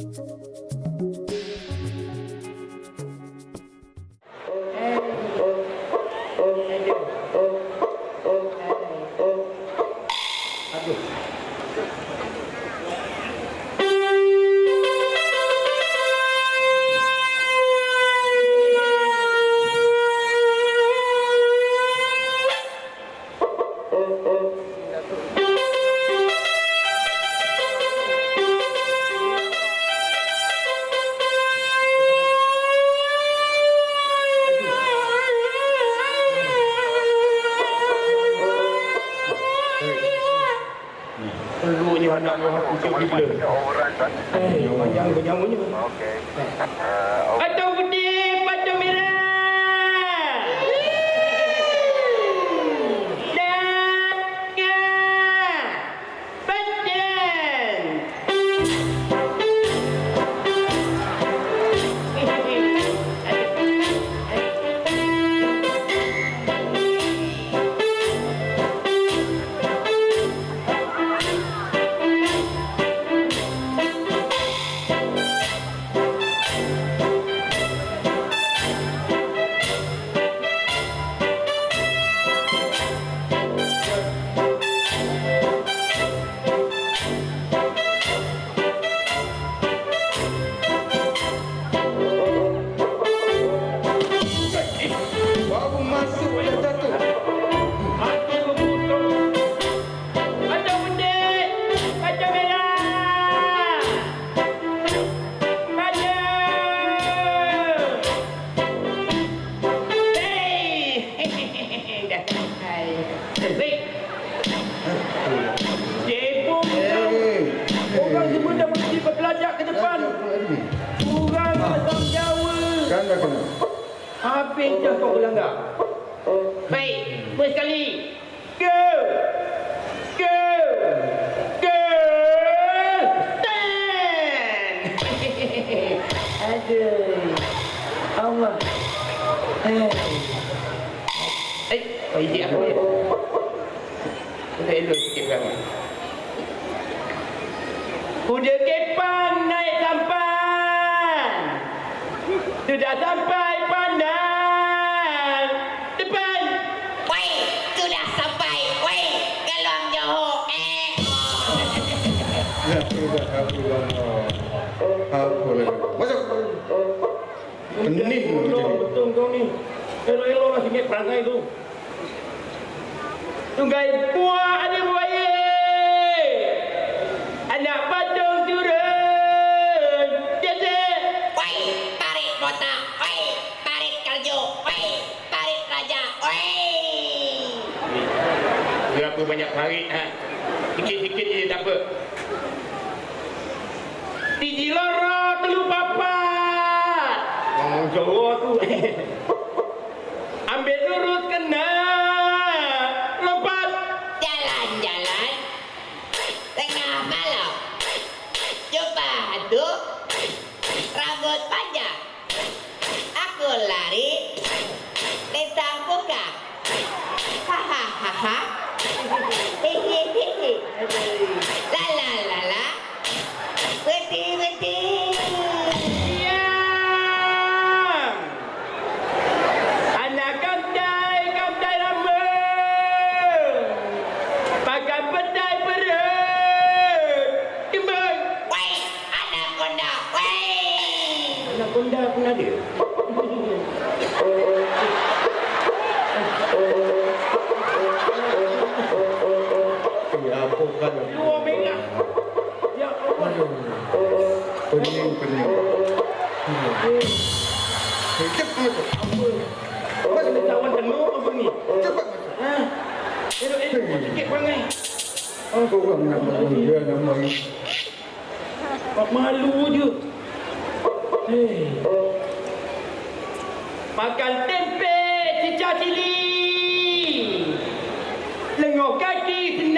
Perlunya anak orang ucap gila. Panjang-panjangnya. Okey. Patung putih, patung merah. Orang semua dah mesti berbelajak ke depan. Kurang asam Jawa. Kena. Habis dah kau berlanggar. Baik, first kali. Go! Go! Go! Stand! Aduh. Allah. Ijik aku ni. Kita elok sikit belakang. Kuda kepang naik sampan. Sudah sampai pandang. Depan. Woi, sudah sampai. Woi, Keluang Johor. Masuk. Pening betul kau ni. Elok-elok lah sikit perangai tu. Tunggai buah ada buaya. Anak patung turun. Jasa. Woi, tarik botak. Woi, tarik karjo. Woi, tarik raja. Woi. Berapa banyak tarik ha? Sikit-sikit je tak apa. Tiji lorok telu papat. Orang Jawa tu. Ambil lurus kena. Lompat. Jalan-jalan. Tengah malam. Jumpa hantu. Rambut panjang. Aku lari. Lintang buka. Hahaha. Hehehe. La la la la. Berhenti. Diam. Anak kamdai rambut. Pakai pedai perut. Timbang. Woi, anaconda. Woi. Anak konda pun ada. Ya, apa kan? Dua merah. Ya Allah. Pening. Cepat. Apa kena cawan tenuk apa ni? Cepat. Ha? Elok sikit perangai. Apa orang nama dia nama ni? Pak malu je. Hei. Makan tempe cicak cili. Lengok kaki